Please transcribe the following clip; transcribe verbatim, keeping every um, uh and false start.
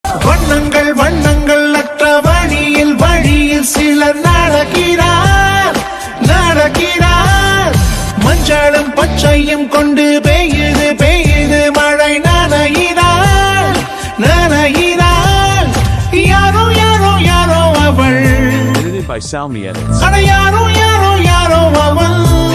வண்ணங்கள் வண்ணங்கள் அற்ற வழியில் வழியில் சிலர் நடக்கிறார் நடக்கிறார் மஞ்சளும் பச்சையும் கொண்டு பெய்யுது பெய்யுது மழை நனைகிறார் நனைகிறார் யாரோ யாரோ யாரோ அவள். Edited by Salmi Editz. அட யாரோ யாரோ யாரோ அவள்.